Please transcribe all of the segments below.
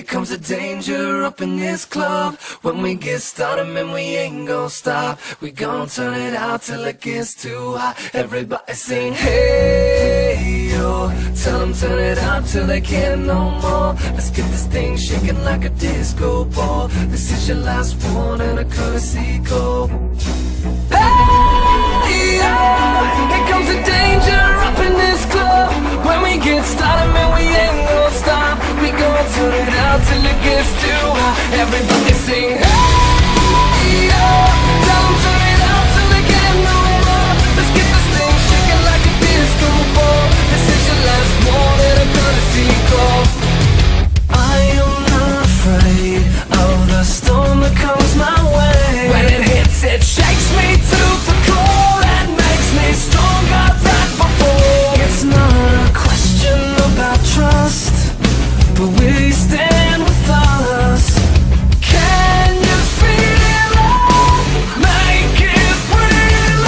Here comes the danger up in this club. When we get started, man, we ain't gon' stop. We gon' turn it out till it gets too hot. Everybody sing, hey, yo. Tell them turn it out till they can't no more. Let's get this thing shaking like a disco ball. This is your last one and a courtesy call. Hey, yo. Here comes the danger up in this club. When we get started, man, we ain't gon' stop. We gon' turn it out till it gets too hot. Everybody sing, hey, yo. Tell them turn it out till they can't no more. Let's get this thing shaking like a disco ball. This is your last one and a courtesy call. I am not afraid of the storm that comes my way. When it hits, it shakes me to the core and makes me stronger than before. It's not a question about trust, but we stand with us. Can you feel it? Make it real.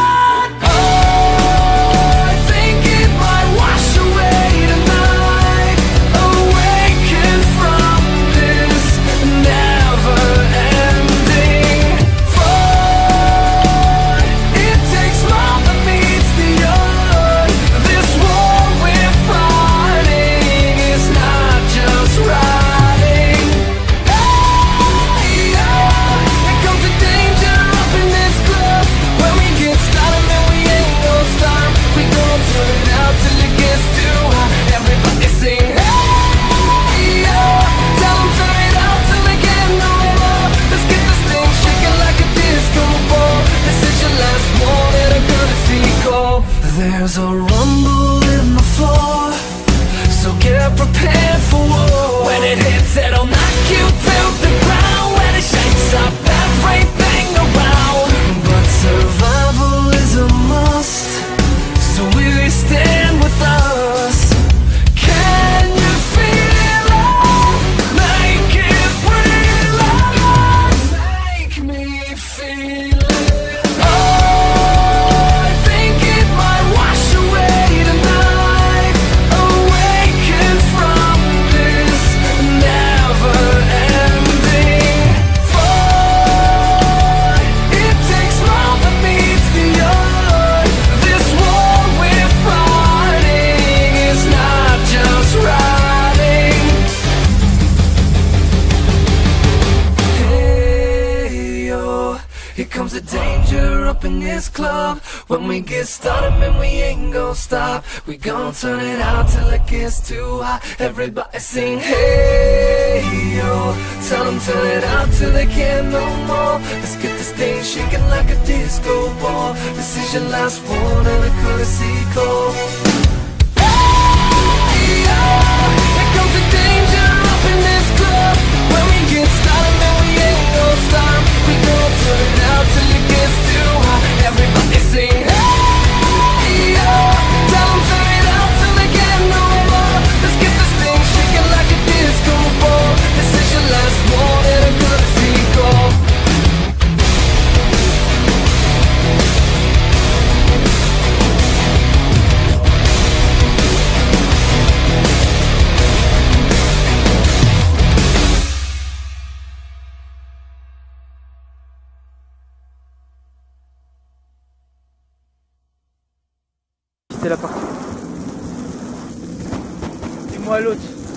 Oh, I think it might wash away tonight. Awaken from this never-ending fight. It takes more than meets the eye. This war we're fighting is not just riding. Hey, yeah. Here comes the danger up in this club. When we get started, man, we ain't gon' stop. We gon' turn it out till it gets too hot. Everybody sing, hey, yeah. Tell them turn it out till they can't no more. Let's get this thing shaking like a disco ball. This is your last one and a courtesy call. There's a rumble in the floor, so get prepared for war. When it hits, it'll knock you to the ground. When it shakes up everything around. But survival is a must, so we stand with us. Can you feel it? Make it real. Make me feel it. Oh, I think it might wash away tonight. Awaken from this never-ending fight. It takes more than meets the eye. This war we're fighting is not just riding. Hey, yo. Here comes the danger up in this club. When we get started, man, we ain't gon' stop. We gon' turn it out till it gets too hot. Everybody sing, hey, yo. Tell them turn it out till they can't no more. Let's get this thing shaking like a disco ball. This is your last one and a courtesy call. Hey, yo. Here comes the danger up in this club. When we get started, man, we ain't gon' stop. We gon' turn it out till it gets too hot. Everybody sing, hey, yo. Tell them turn it out till they can't no more. Let's get this thing shaking like a disco ball. This is your last one and a courtesy call. C'est la partie. Dis-moi l'autre.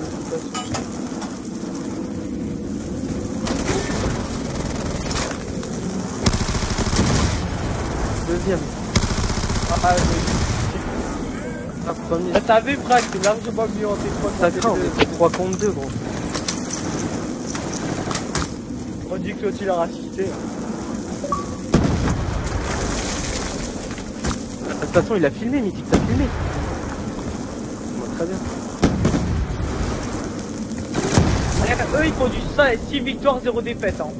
Deuxième. Ah oui. Ah, premier. Ah, t'as vu, Braque, c'est largement mieux en T3. Ça craint, on est 3 contre 2, gros. On dit que l'autre il a assisté. De toute façon, il a filmé, Mythique, t'as filmé. Bon, très bien. Regarde, eux, ils font du 6 victoires, 0 défaite. Hein.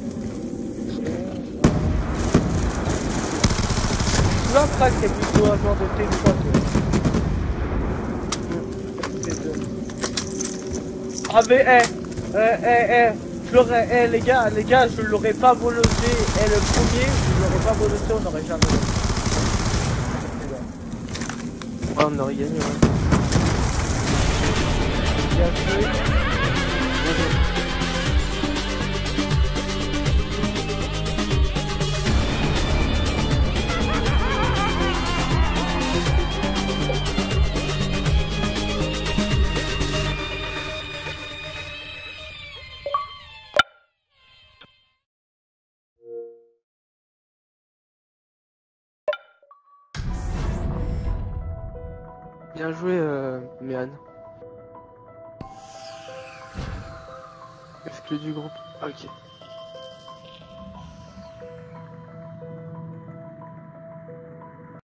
Là, Crack, c'est plutôt un genre de T3, toi. Ah, mais, les gars, je l'aurais pas volonté. Le premier, je l'aurais pas volonté, on n'aurait jamais. Ouais, on aurait gagné, ouais. Bien joué. Bien joué, Mian. Exclu du groupe. Ok.